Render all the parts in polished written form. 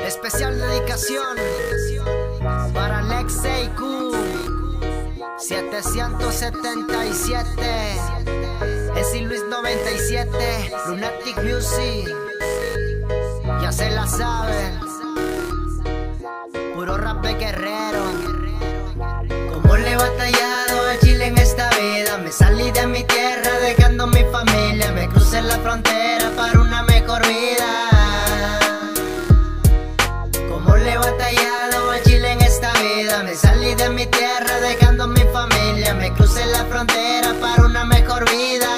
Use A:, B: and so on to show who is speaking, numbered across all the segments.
A: Especial dedicación para Alexei Q 777, Esi Luis 97, Lunatic Music. Ya se la saben, puro rap de guerrero. Como le he batallado a Chile en esta vida. Me salí de mi tierra dejando mi familia. Me crucé la frontera para una mejor vida. Como le he batallado a Chile en esta vida. Me salí de mi tierra dejando mi familia. Me crucé la frontera para una mejor vida.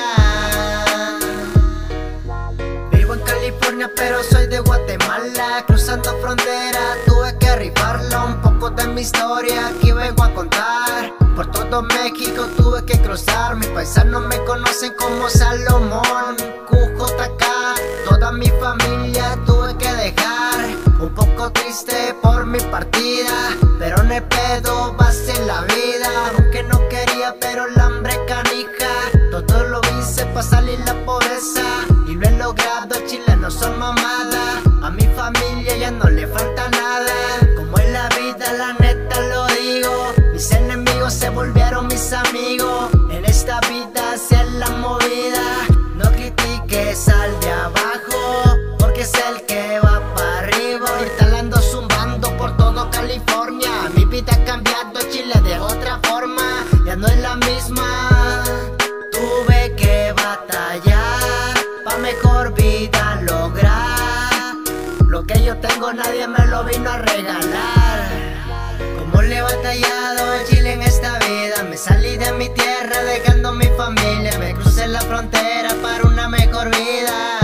A: Vivo en California pero soy de Guatemala. Cruzando frontera tuve que rifarla. Un poco de mi historia aquí vengo a contar. Por todo México tuve que cruzar. Mis paisanos me conocen como Salomón, QJK. Toda mi familia tuve que dejar. Un poco triste por mi partida, pero no hay pedo, vas en la vida. Aunque no quería, pero el hambre canija. Todo lo hice para salir la pobreza y lo he logrado. Chile no son mamadas. A mi familia ya no le falta nada. Como en la vida, la neta lo digo. Mis enemigos se volvieron mis amigos. En esta vida hacia la movida. No critiques al de abajo, porque es el que va para arriba. Ahorita la ando zumbando por todo California. Mi vida ha cambiado, Chile de otra forma. Ya no es la misma. Tuve que batallar pa' mejor vida lograr. Lo que yo tengo nadie me lo vino a regalar. Como le he batallado a Chile en esta vida. Me salí de mi tierra dejando mi familia. Me crucé la frontera para una mejor vida.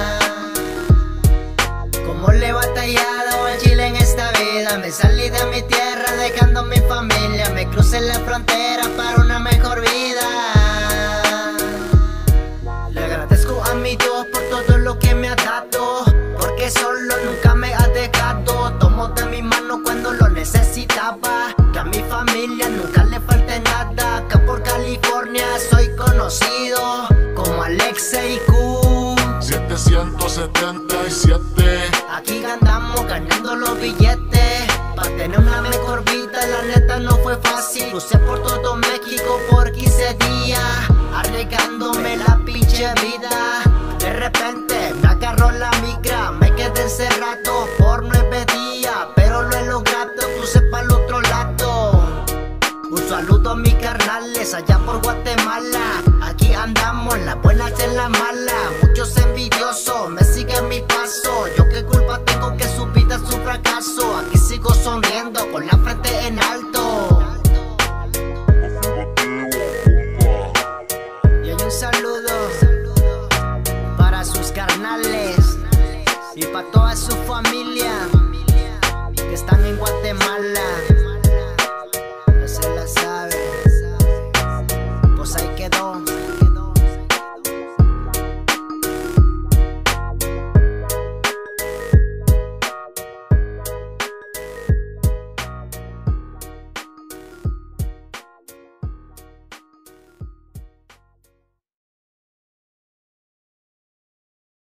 A: Como le he batallado a Chile en esta vida. Me salí de mi tierra dejando mi familia. Me crucé la frontera para una mejor vida. Le agradezco a mi Dios por todo lo que me ha dado, porque solo nunca me ha dejado. Tomó de mi mano cuando lo necesitaba. Que a mi familia nunca le falte nada. Acá por California soy conocido como Alexei Q
B: 777.
A: Aquí andamos ganando los billetes pa' tener una mejor vida. La neta no fue fácil. Crucé por todo México por 15 días, arriesgándome la pinche vida. De repente me agarró la migra. Me quedé encerrado por 9 días, pero lo he logrado. Crucé para el otro lado. Un saludo a mis carnales allá por Guatemala. Aquí andamos en las buenas y en las malas. Muchos envidiosos me siguen mi paso. Yo qué culpa tengo que su vida es un fracaso. Aquí sigo sonriendo con la frente en alto. Y hay un saludo para sus carnales y para toda su familia.